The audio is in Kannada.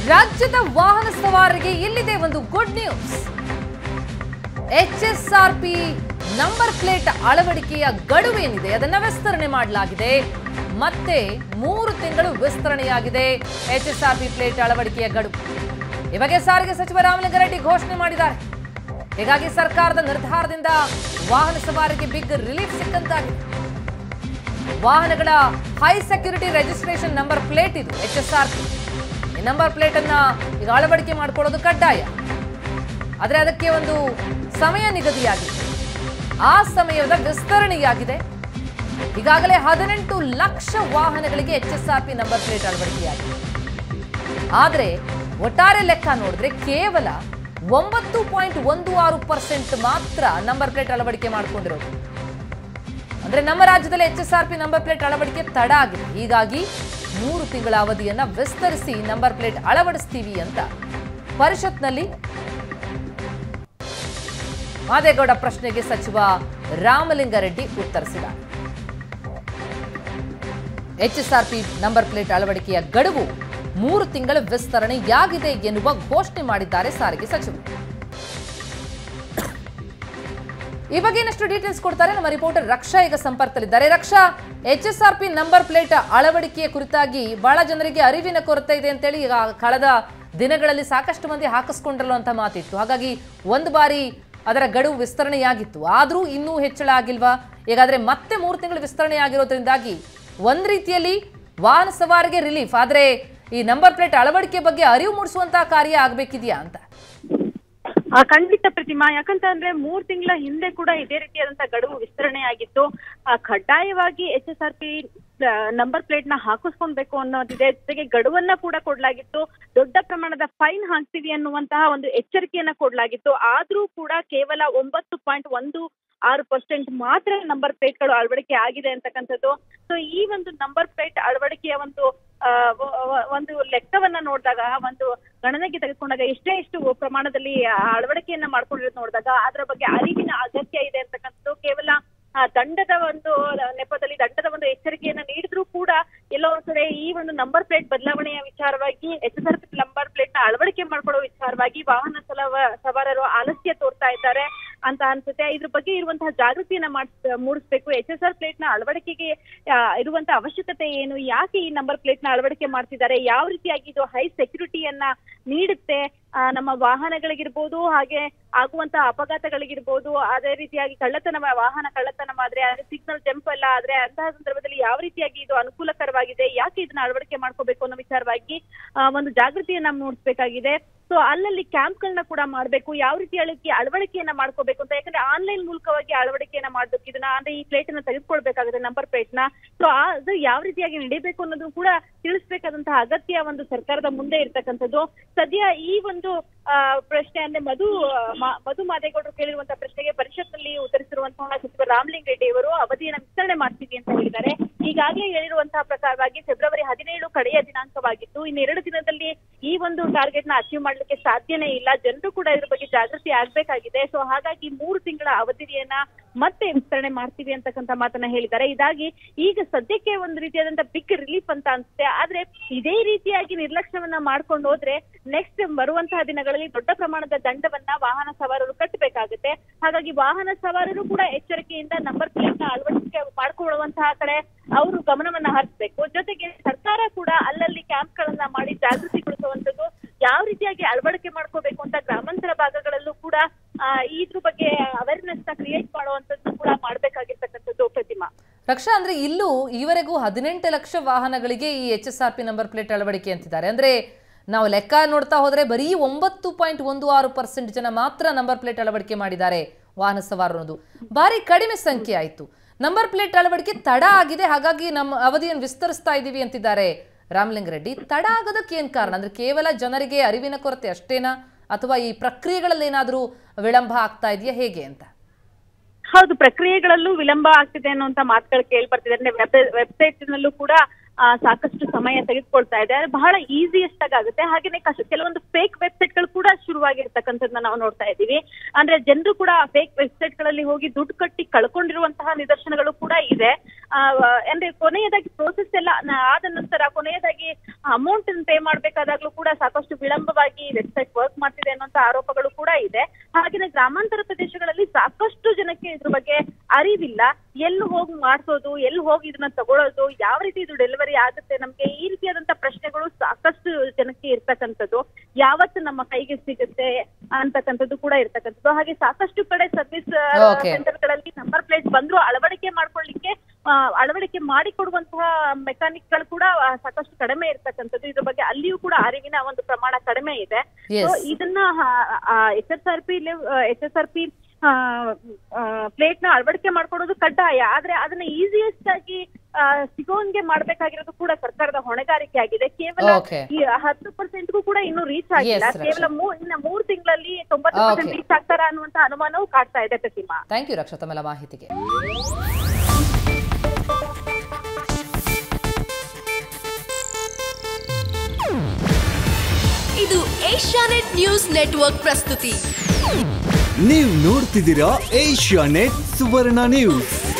ರಾಜ್ಯದ ವಾಹನ ಸವಾರರಿಗೆ ಇಲ್ಲಿದೆ ಒಂದು good news. HSRP number plate ಅಳವಡಿಕೆಯ ಗಡುವೇನಿದೆ ಅದನ್ನ ವಿಸ್ತರಣೆ ಮಾಡಲಾಗಿದೆ. ಮತ್ತೆ 3 ತಿಂಗಳು ವಿಸ್ತರಣೆಯಾಗಿದೆ HSRP ಪ್ಲೇಟ್ ಅಳವಡಿಕೆಯ ಗಡುವು. ಈ ಬಗ್ಗೆ ಸಾರಿಗೆ ಸಚಿವ ರಾಮಲಿಂಗಾರೆಡ್ಡಿ ಘೋಷಣೆ ಮಾಡಿದ್ದಾರೆ. ಹೀಗಾಗಿ ಸರ್ಕಾರದ ನಿರ್ಧಾರದಿಂದ ವಾಹನ ಸವಾರರಿಗೆ ಬಿಗ್ ರಿಲೀಫ್ ಸಿಕ್ಕಂತಾಗಿದೆ. ವಾಹನಗಳ high security registration number plate ಇದು HSRP. ಈ ನಂಬರ್ ಪ್ಲೇಟ್ ಅನ್ನ ಈಗ ಅಳವಡಿಕೆ ಮಾಡಿಕೊಳ್ಳೋದು ಕಡ್ಡಾಯ. ಆದರೆ ಅದಕ್ಕೆ ಒಂದು ಸಮಯ ನಿಗದಿಯಾಗಿದೆ. ಆ ಸಮಯದ ವಿಸ್ತರಣೆಯಾಗಿದೆ. ಈಗಾಗಲೇ 18 ಲಕ್ಷ ವಾಹನಗಳಿಗೆ HSRP ನಂಬರ್ ಪ್ಲೇಟ್ ಅಳವಡಿಕೆಯಾಗಿದೆ. ಆದರೆ ಒಟ್ಟಾರೆ ಲೆಕ್ಕ ನೋಡಿದ್ರೆ ಕೇವಲ 9.16% ಮಾತ್ರ ನಂಬರ್ ಪ್ಲೇಟ್ ಅಳವಡಿಕೆ ಮಾಡಿಕೊಂಡಿರೋದು. ಅಂದ್ರೆ ನಮ್ಮ ರಾಜ್ಯದಲ್ಲಿ HSRP ನಂಬರ್ ಪ್ಲೇಟ್ ಅಳವಡಿಕೆ ತಡ ಆಗಿದೆ. ಹೀಗಾಗಿ 3 ತಿಂಗಳ ಅವಧಿಯನ್ನ ವಿಸ್ತರಿಸಿ ನಂಬರ್ ಪ್ಲೇಟ್ ಅಳವಡಿಸ್ತೀವಿ ಅಂತ ಪರಿಷತ್ನಲ್ಲಿ ಮಾದೇಗೌಡ ಪ್ರಶ್ನೆಗೆ ಸಚಿವ ರಾಮಲಿಂಗಾರೆಡ್ಡಿ ಉತ್ತರಿಸಿದ್ದಾರೆ. HSRP ನಂಬರ್ ಪ್ಲೇಟ್ ಅಳವಡಿಕೆಯ ಗಡುವು 3 ತಿಂಗಳ ವಿಸ್ತರಣೆಯಾಗಿದೆ ಎನ್ನುವ ಘೋಷಣೆ ಮಾಡಿದ್ದಾರೆ ಸಾರಿಗೆ ಸಚಿವರು. ಈ ಬಗ್ಗೆ ಇನ್ನಷ್ಟು ಡೀಟೇಲ್ಸ್ ಕೊಡ್ತಾರೆ ನಮ್ಮ ರಿಪೋರ್ಟರ್ ರಕ್ಷಾ ಈಗ ಸಂಪರ್ಕದಲ್ಲಿದ್ದಾರೆ. ರಕ್ಷಾ, HSRP ನಂಬರ್ ಪ್ಲೇಟ್ ಅಳವಡಿಕೆಯ ಕುರಿತಾಗಿ ಬಹಳ ಜನರಿಗೆ ಅರಿವಿನ ಕೊರತೆ ಇದೆ ಅಂತೇಳಿ ಈಗ ಕಳೆದ ದಿನಗಳಲ್ಲಿ ಸಾಕಷ್ಟು ಮಂದಿ ಹಾಕಿಸ್ಕೊಂಡಿರಲು ಅಂತ ಮಾತಿತ್ತು. ಹಾಗಾಗಿ ಒಂದು ಬಾರಿ ಅದರ ಗಡುವು ವಿಸ್ತರಣೆಯಾಗಿತ್ತು, ಆದರೂ ಇನ್ನೂ ಹೆಚ್ಚಳ ಆಗಿಲ್ವಾ? ಈಗಾದ್ರೆ ಮತ್ತೆ 3 ತಿಂಗಳು ವಿಸ್ತರಣೆ ಆಗಿರೋದ್ರಿಂದಾಗಿ ಒಂದ್ ರೀತಿಯಲ್ಲಿ ವಾಹನ ಸವಾರಿಗೆ ರಿಲೀಫ್, ಆದ್ರೆ ಈ ನಂಬರ್ ಪ್ಲೇಟ್ ಅಳವಡಿಕೆ ಬಗ್ಗೆ ಅರಿವು ಮೂಡಿಸುವಂತಹ ಕಾರ್ಯ ಆಗ್ಬೇಕಿದೆಯಾ ಅಂತ? ಖಂಡಿತ ಪ್ರತಿಮಾ, ಯಾಕಂತಂದ್ರೆ 3 ತಿಂಗಳ ಹಿಂದೆ ಕೂಡ ಇದೇ ರೀತಿಯಾದಂತಹ ಗಡುವು ವಿಸ್ತರಣೆ ಆಗಿತ್ತು. ಕಡ್ಡಾಯವಾಗಿ HSRP ನಂಬರ್ ಪ್ಲೇಟ್ ನ ಹಾಕಿಸ್ಕೊಳ್ಬೇಕು ಅನ್ನೋದಿದೆ. ಜೊತೆಗೆ ಗಡುವನ್ನ ಕೂಡ ಕೊಡ್ಲಾಗಿತ್ತು. ದೊಡ್ಡ ಪ್ರಮಾಣದ ಫೈನ್ ಹಾಕ್ತೀವಿ ಅನ್ನುವಂತಹ ಒಂದು ಎಚ್ಚರಿಕೆಯನ್ನ ಕೊಡ್ಲಾಗಿತ್ತು. ಆದ್ರೂ ಕೂಡ ಕೇವಲ 9.16% ಮಾತ್ರ ನಂಬರ್ ಪ್ಲೇಟ್ಗಳು ಅಳವಡಿಕೆ ಆಗಿದೆ ಅಂತಕ್ಕಂಥದ್ದು. ಸೊ ಈ ಒಂದು ನಂಬರ್ ಪ್ಲೇಟ್ ಅಳವಡಿಕೆಯ ಒಂದು ಲೆಕ್ಕವನ್ನ ನೋಡಿದಾಗ, ಒಂದು ಗಣನೆಗೆ ತೆಗೆದುಕೊಂಡಾಗ ಎಷ್ಟು ಪ್ರಮಾಣದಲ್ಲಿ ಅಳವಡಿಕೆಯನ್ನ ಮಾಡ್ಕೊಂಡಿರೋದು ನೋಡಿದಾಗ ಅದರ ಬಗ್ಗೆ ಅರಿವಿನ ಅಗತ್ಯ ಇದೆ ಅಂತಕ್ಕಂಥದ್ದು. ಕೇವಲ ದಂಡದ ಒಂದು ನೆಪದಲ್ಲಿ ದಂಡದ ಒಂದು ಎಚ್ಚರಿಕೆಯನ್ನ ನೀಡಿದ್ರೂ ಕೂಡ ಎಲ್ಲೋ ಒಂದ್ ಕಡೆ ಈ ಒಂದು ನಂಬರ್ ಪ್ಲೇಟ್ ಬದಲಾವಣೆಯ ವಿಚಾರವಾಗಿ HSRP ನಂಬರ್ ಪ್ಲೇಟ್ ನ ಅಳವಡಿಕೆ ಮಾಡ್ಕೊಳ್ಳೋ ವಿಚಾರವಾಗಿ ವಾಹನ ಸವಾರರು ಆಲಸ್ಯ ತೋರ್ತಾ ಇದ್ದಾರೆ ಅಂತ ಅನ್ಸುತ್ತೆ. ಇದ್ರ ಬಗ್ಗೆ ಇರುವಂತಹ ಜಾಗೃತಿಯನ್ನ ಮೂಡಿಸ್ಬೇಕು. HSR ಪ್ಲೇಟ್ ನ ಅಳವಡಿಕೆಗೆ ಇರುವಂತಹ ಅವಶ್ಯಕತೆ ಏನು, ಯಾಕೆ ಈ ನಂಬರ್ ಪ್ಲೇಟ್ ನ ಅಳವಡಿಕೆ ಮಾಡ್ತಿದ್ದಾರೆ, ಯಾವ ರೀತಿಯಾಗಿ ಇದು ಹೈ ಸೆಕ್ಯೂರಿಟಿಯನ್ನ ನೀಡುತ್ತೆ ನಮ್ಮ ವಾಹನಗಳಿಗಿರ್ಬೋದು, ಹಾಗೆ ಆಗುವಂತಹ ಅಪಘಾತಗಳಿಗಿರ್ಬೋದು, ಅದೇ ರೀತಿಯಾಗಿ ವಾಹನ ಕಳ್ಳತನ ಆದ್ರೆ ಸಿಗ್ನಲ್ ಜಂಪ್ ಎಲ್ಲ ಆದ್ರೆ ಅಂತಹ ಸಂದರ್ಭದಲ್ಲಿ ಯಾವ ರೀತಿಯಾಗಿ ಇದು ಅನುಕೂಲಕರವಾಗಿದೆ, ಯಾಕೆ ಇದನ್ನ ಅಳವಡಿಕೆ ಮಾಡ್ಕೋಬೇಕು ಅನ್ನೋ ವಿಚಾರವಾಗಿ ಒಂದು ಜಾಗೃತಿಯನ್ನ ಮೂಡಿಸಬೇಕಾಗಿದೆ. ಸೊ ಅಲ್ಲಲ್ಲಿ ಕ್ಯಾಂಪ್ ಗಳನ್ನ ಕೂಡ ಮಾಡ್ಬೇಕು, ಯಾವ ರೀತಿ ಅಳವಡಿಕೆಯನ್ನ ಮಾಡ್ಕೋಬೇಕು ಅಂತ. ಯಾಕಂದ್ರೆ ಆನ್ಲೈನ್ ಮೂಲಕವಾಗಿ ಅಳವಡಿಕೆಯನ್ನ ಮಾಡ್ಬೇಕು ಇದನ್ನ, ಅಂದ್ರೆ ಈ ಪ್ಲೇಟ್ ಅನ್ನ ತೆಗೆದುಕೊಳ್ಬೇಕಾಗುತ್ತೆ ನಂಬರ್ ಪ್ಲೇಟ್ ನ. ಸೊ ಅದು ಯಾವ ರೀತಿಯಾಗಿ ನಡೀಬೇಕು ಅನ್ನೋದು ಕೂಡ ತಿಳಿಸ್ಬೇಕಾದಂತಹ ಅಗತ್ಯ ಒಂದು ಸರ್ಕಾರದ ಮುಂದೆ ಇರ್ತಕ್ಕಂಥದ್ದು. ಸದ್ಯ ಈ ಒಂದು ಪ್ರಶ್ನೆ ಅಂದ್ರೆ ಮಧು ಮಾದೇಗೌಡರು ಕೇಳಿರುವಂತಹ ಪ್ರಶ್ನೆಗೆ ಪರಿಷತ್ನಲ್ಲಿ ಉತ್ತರಿಸಿರುವಂತಹ ಸಚಿವ ರಾಮಲಿಂಗಾರೆಡ್ಡಿ ಅವರು ಅವಧಿಯನ್ನ ವಿಸ್ತರಣೆ ಮಾಡ್ತೀವಿ ಅಂತ ಹೇಳಿದ್ದಾರೆ. ಈಗಾಗಲೇ ಹೇಳಿರುವಂತಹ ಪ್ರಕಾರವಾಗಿ ಫೆಬ್ರವರಿ 17 ಕಡೆಯ ದಿನಾಂಕವಾಗಿತ್ತು. ಇನ್ನು 2 ದಿನದಲ್ಲಿ ಈ ಒಂದು ಟಾರ್ಗೆಟ್ ನ ಅಚೀವ್ ಮಾಡ್ಲಿಕ್ಕೆ ಸಾಧ್ಯನೇ ಇಲ್ಲ. ಜನರು ಕೂಡ ಇದ್ರ ಬಗ್ಗೆ ಜಾಗೃತಿ ಆಗ್ಬೇಕಾಗಿದೆ. ಸೊ ಹಾಗಾಗಿ 3 ತಿಂಗಳ ಅವಧಿಯನ್ನ ಮತ್ತೆ ವಿಸ್ತರಣೆ ಮಾಡ್ತೀವಿ ಅಂತಕ್ಕಂಥ ಮಾತನ್ನ ಹೇಳಿದ್ದಾರೆ. ಇದಾಗಿ ಈಗ ಸದ್ಯಕ್ಕೆ ಒಂದು ರೀತಿಯಾದಂತಹ ಬಿಗ್ ರಿಲೀಫ್ ಅಂತ ಅನ್ಸುತ್ತೆ. ಆದ್ರೆ ಇದೇ ರೀತಿಯಾಗಿ ನಿರ್ಲಕ್ಷ್ಯವನ್ನ ಮಾಡ್ಕೊಂಡು ಹೋದ್ರೆ ನೆಕ್ಸ್ಟ್ ಬರುವಂತಹ ದಿನಗಳಲ್ಲಿ ದೊಡ್ಡ ಪ್ರಮಾಣದ ದಂಡವನ್ನ ವಾಹನ ಸವಾರರು ಕಟ್ಟಬೇಕಾಗುತ್ತೆ. ಹಾಗಾಗಿ ವಾಹನ ಸವಾರರು ಕೂಡ ಎಚ್ಚರಿಕೆಯಿಂದ ನಂಬರ್ ಪ್ಲೇಟ್ ನ ಅಳವಡಿಕೆ ಮಾಡ್ಕೊಳ್ಳುವಂತಹ ಕಡೆ ಅವರು ಗಮನವನ್ನ ಹರಿಸಬೇಕು. ಜೊತೆಗೆ ಸರ್ಕಾರ ಕೂಡ ಅಲ್ಲಲ್ಲಿ ಕ್ಯಾಂಪ್ ಗಳನ್ನ ಮಾಡಿ ಜಾಗೃತಿಗೊಳಿಸುವಂತದ್ದು, ಯಾವ ರೀತಿಯಾಗಿ ಅಳವಡಿಕೆ ಮಾಡ್ಕೋಬೇಕು ಅಂತ ಗ್ರಾಮಾಂತರ ಭಾಗಗಳಲ್ಲೂ ಕೂಡ ಇದ್ರ ಬಗ್ಗೆ ಅವೇರ್ನೆಸ್ ನ ಕ್ರಿಯೇಟ್ ಮಾಡುವಂತದ್ದು ಕೂಡ ಮಾಡ್ಬೇಕಾಗಿರ್ತಕ್ಕಂಥದ್ದು ಪ್ರತಿಮಾ. ರಕ್ಷಾ, ಅಂದ್ರೆ ಇಲ್ಲೂ ಈವರೆಗೂ 18 ಲಕ್ಷ ವಾಹನಗಳಿಗೆ ಈ HSRP ನಂಬರ್ ಪ್ಲೇಟ್ ಅಳವಡಿಕೆ ಅಂತಿದ್ದಾರೆ. ಅಂದ್ರೆ ನಾವು ಲೆಕ್ಕ ನೋಡ್ತಾ ಹೋದ್ರೆ ಬರೀ 9.16% ಜನ ಮಾತ್ರ ನಂಬರ್ ಪ್ಲೇಟ್ ಅಳವಡಿಕೆ ಮಾಡಿದ್ದಾರೆ ವಾಹನ ಸವಾರರು ಅನ್ನೋದು ಭಾರಿ ಕಡಿಮೆ ಸಂಖ್ಯೆ ಆಯ್ತು. ನಂಬರ್ ಪ್ಲೇಟ್ ಅಳವಡಿಕೆ ತಡ ಆಗಿದೆ, ಹಾಗಾಗಿ ನಮ್ಮ ಅವಧಿಯನ್ನು ವಿಸ್ತರಿಸ್ತಾ ಇದೀವಿ ಅಂತಿದ್ದಾರೆ ರಾಮಲಿಂಗಾರೆಡ್ಡಿ. ತಡ ಆಗೋದಕ್ಕೆ ಏನ್ ಕಾರಣ? ಅಂದ್ರೆ ಕೇವಲ ಜನರಿಗೆ ಅರಿವಿನ ಕೊರತೆ ಅಷ್ಟೇನಾ, ಅಥವಾ ಈ ಪ್ರಕ್ರಿಯೆಗಳಲ್ಲಿ ಏನಾದ್ರೂ ವಿಳಂಬ ಆಗ್ತಾ ಇದೆಯಾ, ಹೇಗೆ ಅಂತ? ಹೌದು, ಪ್ರಕ್ರಿಯೆಗಳಲ್ಲೂ ವಿಳಂಬ ಆಗ್ತಿದೆ ಅನ್ನುವಂತ ಮಾತುಗಳು ಕೇಳಿ ಬರ್ತಿದೆ. ವೆಬ್ಸೈಟ್ ನಲ್ಲೂ ಕೂಡ ಸಾಕಷ್ಟು ಸಮಯ ತೆಗೆದುಕೊಳ್ತಾ ಇದೆ. ಬಹಳ ಈಸಿಯೆಸ್ಟ್ ಆಗುತ್ತೆ. ಹಾಗೇನೆ ಕೆಲವೊಂದು ಫೇಕ್ ವೆಬ್ಸೈಟ್ ಗಳು ಕೂಡ ಶುರುವಾಗಿರ್ತಕ್ಕಂಥದ್ದನ್ನ ನಾವು ನೋಡ್ತಾ ಇದ್ದೀವಿ. ಅಂದ್ರೆ ಜನರು ಕೂಡ ಫೇಕ್ ವೆಬ್ಸೈಟ್ ಗಳಲ್ಲಿ ಹೋಗಿ ದುಡ್ಡು ಕಟ್ಟಿ ಕಳ್ಕೊಂಡಿರುವಂತಹ ನಿದರ್ಶನಗಳು ಕೂಡ ಇದೆ. ಅಂದ್ರೆ ಕೊನೆಯದಾಗಿ ಪ್ರೋಸೆಸ್ ಎಲ್ಲ ಆದ ನಂತರ ಕೊನೆಯದಾಗಿ ಅಮೌಂಟ್ ಪೇ ಮಾಡ್ಬೇಕಾದಾಗ್ಲೂ ಕೂಡ ಸಾಕಷ್ಟು ವಿಳಂಬವಾಗಿ ವೆಬ್ಸೈಟ್ ವರ್ಕ್ ಮಾಡ್ತಿದೆ ಅನ್ನೋಂತ ಆರೋಪಗಳು ಕೂಡ ಇದೆ. ಹಾಗೆಯೇ ಗ್ರಾಮಾಂತರ ಪ್ರದೇಶಗಳಲ್ಲಿ ಸಾಕಷ್ಟು ಜನಕ್ಕೆ ಇದ್ರ ಬಗ್ಗೆ ಅರಿವಿಲ್ಲ. ಎಲ್ಲಿ ಹೋಗಿ ಮಾಡ್ಸೋದು, ಎಲ್ಲಿ ಹೋಗಿ ಇದನ್ನ ತಗೊಳ್ಳೋದು, ಯಾವ ರೀತಿ ಇದು ಡೆಲಿವರಿ ಆಗುತ್ತೆ ನಮ್ಗೆ, ಈ ರೀತಿಯಾದಂತ ಪ್ರಶ್ನೆಗಳು ಸಾಕಷ್ಟು ಜನಕ್ಕೆ ಇರ್ತಕ್ಕಂಥದ್ದು. ಯಾವತ್ತು ನಮ್ಮ ಕೈಗೆ ಸಿಗುತ್ತೆ ಅಂತಕ್ಕಂಥದ್ದು ಕೂಡ ಇರ್ತಕ್ಕಂಥದ್ದು. ಹಾಗೆ ಸಾಕಷ್ಟು ಕಡೆ ಸರ್ವಿಸ್ ಸೆಂಟರ್ಗಳಲ್ಲಿ ನಂಬರ್ ಪ್ಲೇಟ್ ಬಂದ್ರು ಅಳವಡಿಕೆ ಮಾಡಿಕೊಡುವಂತಹ ಮೆಕ್ಯಾನಿಕ್ ಗಳು ಕೂಡ ಸಾಕಷ್ಟು ಕಡಿಮೆ ಇರ್ತಕ್ಕಂಥದ್ದು. ಇದ್ರ ಬಗ್ಗೆ ಅಲ್ಲಿಯೂ ಕೂಡ ಅರಿವಿನ ಒಂದು ಪ್ರಮಾಣ ಕಡಿಮೆ ಇದೆ. ಇದನ್ನ HSRP ಪ್ಲೇಟ್ ನ ಅಳವಡಿಕೆ ಮಾಡ್ಕೊಡೋದು ಕಡ್ಡಾಯ. ಆದ್ರೆ ಅದನ್ನ ಈಸಿಯೆಸ್ಟ್ ಆಗಿ ಸಿಗೋನ್ಗೆ ಮಾಡ್ಬೇಕಾಗಿರೋದು ಕೂಡ ಸರ್ಕಾರದ ಹೊಣೆಗಾರಿಕೆ ಆಗಿದೆ. ಕೇವಲ ಈ 10%ಗೂ ಕೂಡ ಇನ್ನೂ ರೀಚ್ ಆಗಿಲ್ಲ. ಕೇವಲ ಇನ್ನ 3 ತಿಂಗಳಲ್ಲಿ 90% ರೀಚ್ ಆಗ್ತಾರ ಅನ್ನುವಂತ ಅನುಮಾನವೂ ಕಾಡ್ತಾ ಇದೆ. ಪ್ರತಿಮಾ, ಥ್ಯಾಂಕ್ ಯು ರಕ್ಷಾ ತಮ್ಮೆಲ್ಲ ಮಾಹಿತಿಗೆ. ಇದು ಏಷ್ಯಾನೆಟ್ ನ್ಯೂಸ್ ನೆಟ್ವರ್ಕ್ ಪ್ರಸ್ತುತಿ. ನೀವು ನೋಡ್ತಿದ್ದೀರಾ ಏಷ್ಯಾನೆಟ್ ಸುವರ್ಣ ನ್ಯೂಸ್.